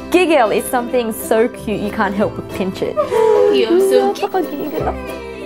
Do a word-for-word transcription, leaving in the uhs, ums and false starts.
Gheegle is something so cute you can't help but pinch it. You're so cute. Gheegle.